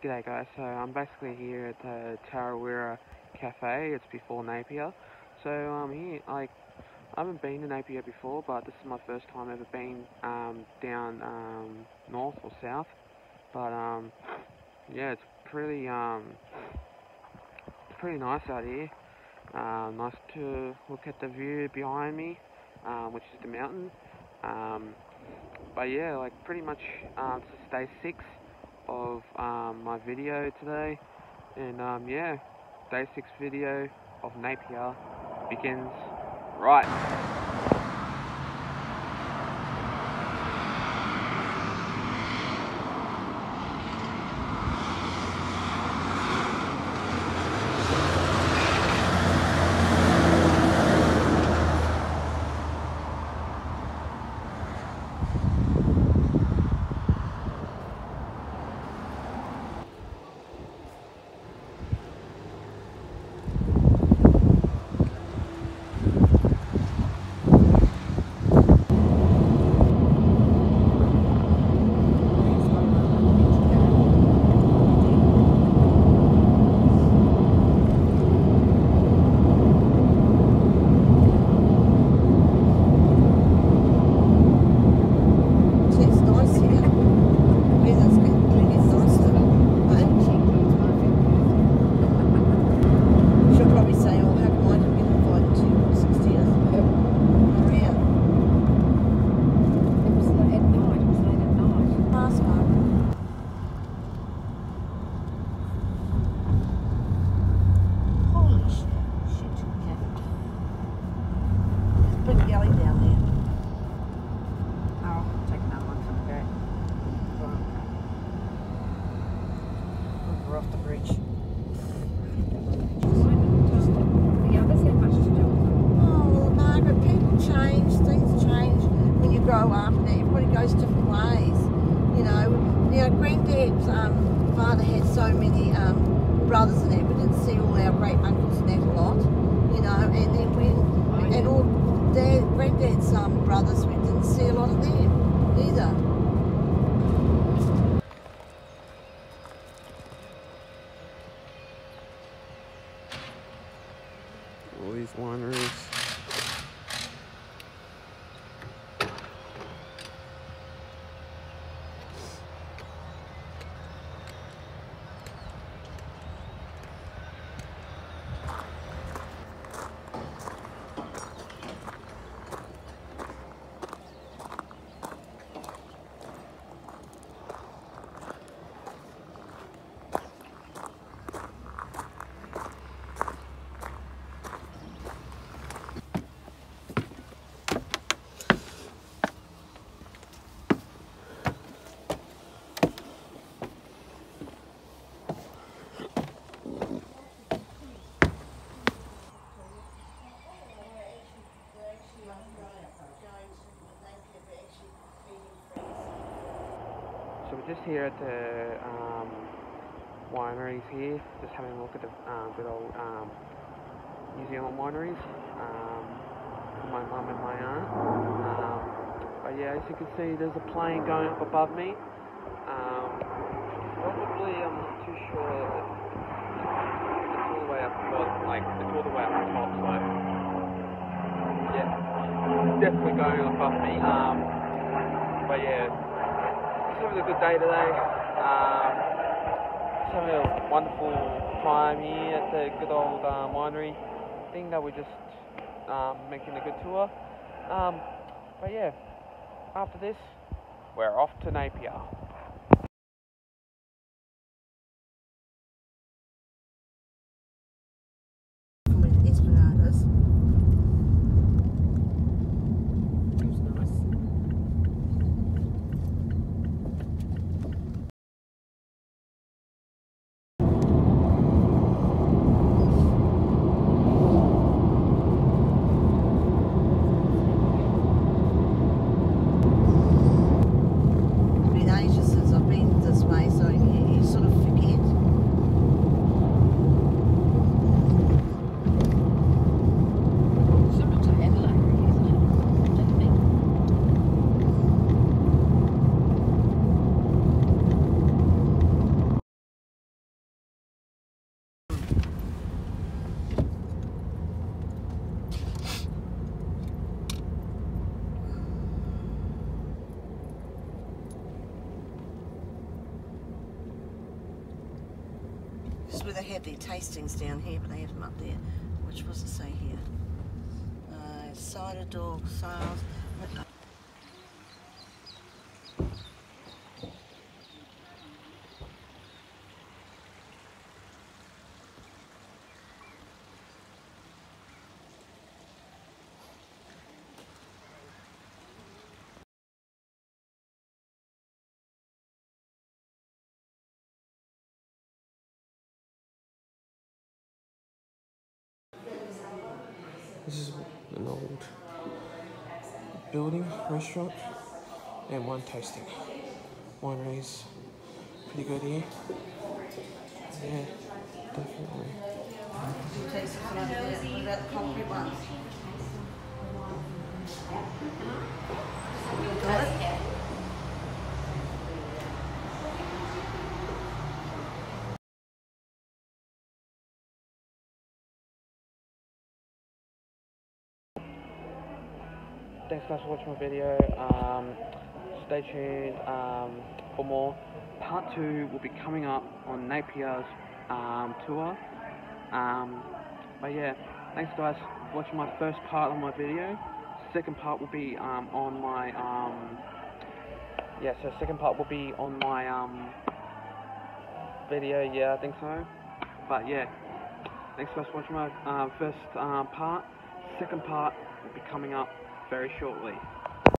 G'day guys, so I'm basically here at the Tarawera Cafe. It's before Napier. So I'm here, I haven't been to Napier before, but this is my first time ever been down north or south. But yeah, it's pretty nice out here. Nice to look at the view behind me, which is the mountain. But yeah, like pretty much this is day 6 of my video today, and yeah, day 6 video of Napier begins right. Off the bridge. Margaret, people change, things change when you grow up and everybody goes different ways. You know, Granddad's father had so many brothers and that. We didn't see all our great uncles and that a lot, you know, and then and all Granddad's brothers, we didn't see a lot of them either. All these wineries. So we're just here at the wineries here, just having a look at the good old New Zealand wineries with my mum and my aunt. But yeah, as you can see, there's a plane going up above me. Probably, I'm not too sure if it's all the way up above, like it's all the way up the top, so yeah, definitely going above me. But yeah, having a good day today. Just having a wonderful time here at the good old winery thing that we're just making a good tour. But yeah, after this, we're off to Napier. Been ages is where they had their tastings down here, but they have them up there. Which was to say here? Cider dog sales. This is an old building, restaurant, and wine tasting. Wineries, pretty good here. Yeah, definitely. You taste it from over there. What about the concrete ones? Thanks guys for watching my video. Stay tuned for more. Part 2 will be coming up on Napier's tour. But yeah, thanks guys for watching my first part of my video. Second part will be on my second part will be on my video. Yeah, I think so. But yeah, thanks guys for watching my first part. Second part will be coming up very shortly.